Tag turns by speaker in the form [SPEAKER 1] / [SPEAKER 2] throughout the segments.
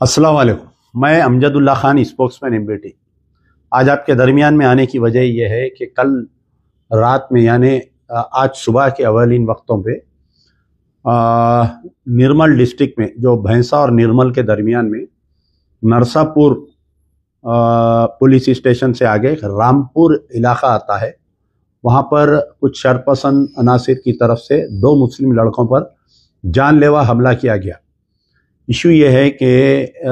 [SPEAKER 1] अस्सलाम वालेकुम। मैं अमजदुल्ला खान, स्पोक्समैन एमबीटी। आज आपके दरमियान में आने की वजह यह है कि कल रात में यानी आज सुबह के अवलिन वक्तों पे निर्मल डिस्ट्रिक्ट में जो भैंसा और निर्मल के दरमियान में नरसापुर पुलिस स्टेशन से आगे रामपुर इलाका आता है। वहाँ पर कुछ शरपसंद अनासिर की तरफ से दो मुस्लिम लड़कों पर जानलेवा हमला किया गया। इशू ये है कि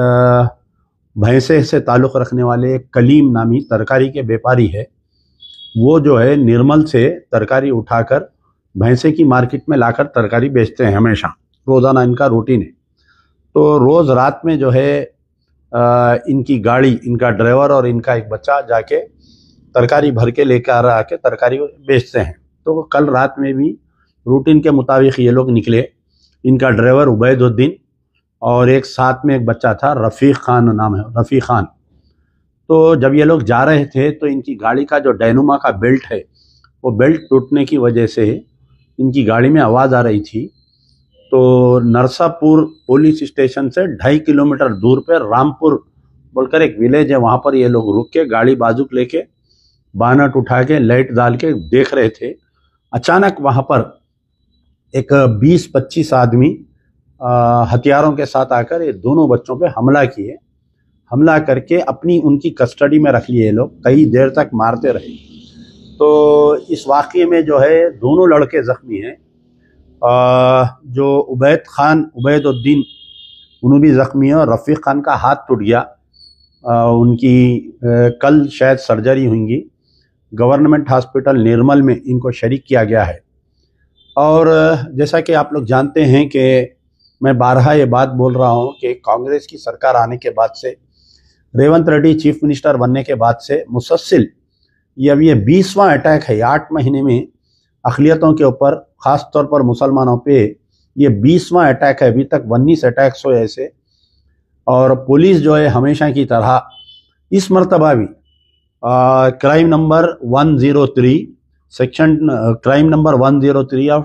[SPEAKER 1] भैंसे से ताल्लुक़ रखने वाले कलीम नामी तरकारी के व्यापारी है, वो जो है निर्मल से तरकारी उठाकर भैंसे की मार्केट में लाकर तरकारी बेचते हैं। हमेशा रोज़ाना इनका रूटीन है। तो रोज़ रात में जो है इनकी गाड़ी, इनका ड्राइवर और इनका एक बच्चा जाके तरकारी भर के लेकर आके तरकारी बेचते हैं। तो कल रात में भी रूटीन के मुताबिक ये लोग निकले। इनका ड्राइवर उबैदुद्दीन और एक साथ में एक बच्चा था, रफ़ीक खान नाम है, रफ़ीक खान। तो जब ये लोग जा रहे थे तो इनकी गाड़ी का जो डायनुमा का बेल्ट है, वो बेल्ट टूटने की वजह से इनकी गाड़ी में आवाज़ आ रही थी। तो नरसापुर पुलिस स्टेशन से 2.5 किलोमीटर दूर पे रामपुर बोलकर एक विलेज है, वहाँ पर ये लोग रुक के गाड़ी बाजुक लेके बानट उठा के लाइट डाल के देख रहे थे। अचानक वहाँ पर एक 20-25 आदमी हथियारों के साथ आकर ये दोनों बच्चों पे हमला किए। हमला करके अपनी उनकी कस्टडी में रख लिए। ये लोग कई देर तक मारते रहे। तो इस वाक़ये में जो है दोनों लड़के ज़ख्मी हैं। जो उबैदुद्दीन उन्होंने भी ज़ख्मी है और रफ़ीक खान का हाथ टूट गया। उनकी कल शायद सर्जरी होंगी। गवर्नमेंट हॉस्पिटल निर्मल में इनको शरीक किया गया है। और जैसा कि आप लोग जानते हैं कि मैं बारहा ये बात बोल रहा हूँ कि कांग्रेस की सरकार आने के बाद से, रेवंत रेड्डी चीफ मिनिस्टर बनने के बाद से मुसलसिल ये 20वां अटैक है। 8 महीने में अक़लियतों के ऊपर, ख़ास तौर पर मुसलमानों पे ये 20वां अटैक है। अभी तक 19 अटैक्स हुए ऐसे। और पुलिस जो है हमेशा की तरह इस मरतबा भी crime number 103 section crime number 103 of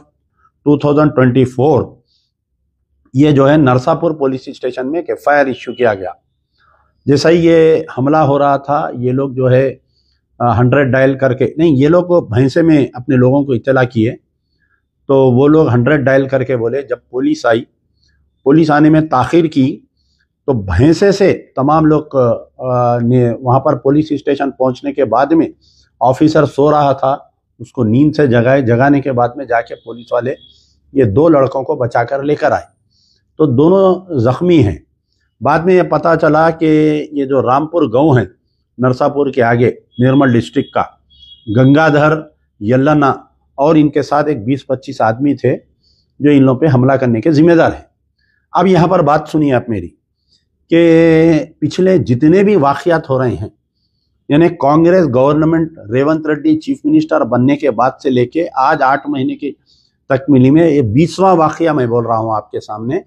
[SPEAKER 1] 2024 ये जो है नरसापुर पुलिस स्टेशन में एक FIR इश्यू किया गया। जैसा ही ये हमला हो रहा था, ये लोग जो है 100 डायल करके, नहीं, ये लोग भैंसे में अपने लोगों को इत्तला किए। तो वो लोग 100 डायल करके बोले। जब पुलिस आई, पुलिस आने में ताख़ीर की, तो भैंसे से तमाम लोग ने वहाँ पर पुलिस स्टेशन पहुँचने के बाद में ऑफिसर सो रहा था, उसको नींद से जगाने के बाद में जाके पुलिस वाले ये 2 लड़कों को बचाकर लेकर आए। तो दोनों ज़ख्मी हैं। बाद में ये पता चला कि ये जो रामपुर गांव है नरसापुर के आगे निर्मल डिस्ट्रिक्ट का, गंगाधर, यल्लना और इनके साथ एक 20-25 आदमी थे जो इन लोगों पे हमला करने के जिम्मेदार हैं। अब यहाँ पर बात सुनिए आप मेरी कि पिछले जितने भी वाक़यात हो रहे हैं, यानी Congress government Revanth Reddy chief minister बनने के बाद से लेके आज 8 महीने की तक मिली में ये 20वां वाक़या मैं बोल रहा हूँ आपके सामने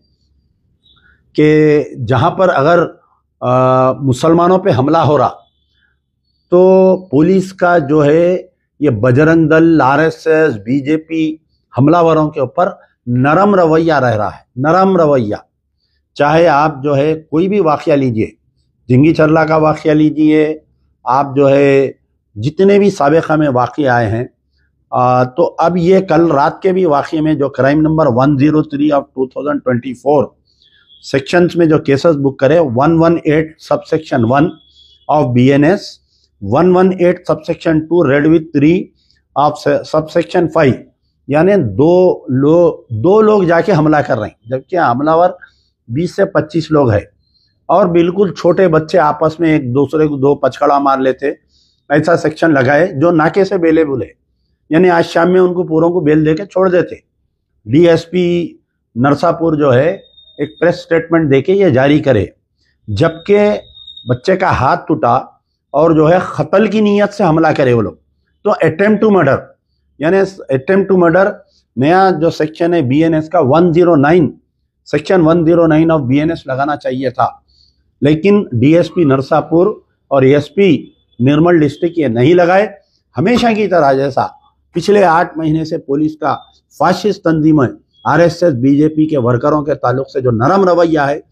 [SPEAKER 1] कि जहाँ पर अगर मुसलमानों पे हमला हो रहा तो पुलिस का जो है ये बजरंग दल, RSS, BJP हमलावरों के ऊपर नरम रवैया रह रहा है। नरम रवैया। चाहे आप जो है कोई भी वाक़या लीजिए, जिंगी चरला का वाक़या लीजिए, आप जो है जितने भी साबिक़ा में वाक़ये आए हैं, तो अब ये कल रात के भी वाक़ये में जो क्राइम नंबर 103 ऑफ 2024 सेक्शंस में जो केसेस बुक करे, 118 subsection 1 of BNS, 118 subsection 2 read with 3 of subsection 5, यानी दो लोग जाके हमला कर रहे हैं, जबकि हमलावर 20 से 25 लोग हैं। और बिल्कुल छोटे बच्चे आपस में एक दूसरे को 2 पचकड़ा मार लेते, ऐसा सेक्शन लगाए जो नाके से बेलेबुल है। यानी आज शाम में उनको पूरों को बेल दे के छोड़ देते। DSP नरसापुर जो है एक प्रेस स्टेटमेंट देके ये जारी करे, जबकि बच्चे का हाथ टूटा और जो है कत्ल की नीयत से हमला करे वो लोग। तो अटेम्प्ट टू मर्डर, यानी अटेम्प्ट टू मर्डर नया जो सेक्शन है BNS का 109 सेक्शन 109 ऑफ BNS लगाना चाहिए था, लेकिन DSP नरसापुर और SP निर्मल डिस्ट्रिक्ट ये नहीं लगाए। हमेशा की तरह जैसा पिछले 8 महीने से पुलिस का फाशिस्ट तंजीमें RSS BJP के वर्करों के ताल्लुक से जो नरम रवैया है,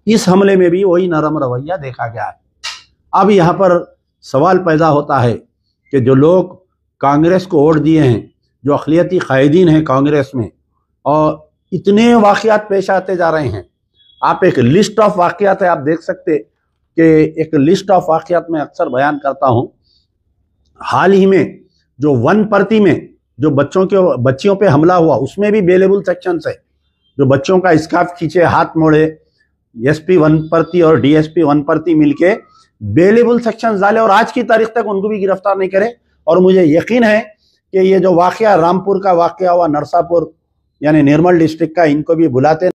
[SPEAKER 1] इस हमले में भी वही नरम रवैया देखा गया है। अब यहाँ पर सवाल पैदा होता है कि जो लोग कांग्रेस को वोट दिए हैं, जो अक़लियती कायदीन हैं कांग्रेस में, और इतने वाक़यात पेश आते जा रहे हैं। आप एक लिस्ट ऑफ वाक़यात है, आप देख सकते कि एक लिस्ट ऑफ वाक़यात में अक्सर बयान करता हूँ। हाल ही में जो वनपर्ती में जो बच्चियों पे हमला हुआ, उसमें भी बेलेबल सेक्शंस है। जो बच्चों का स्कार्फ खींचे, हाथ मोड़े, एसपी वनपर्ती और डीएसपी वनपर्ती मिलके बेलेबल सेक्शंस डाले और आज की तारीख तक उनको भी गिरफ्तार नहीं करे। और मुझे यकीन है कि ये जो वाक़या रामपुर का वाक़या हुआ, नरसापुर यानी निर्मल डिस्ट्रिक्ट का, इनको भी बुलाते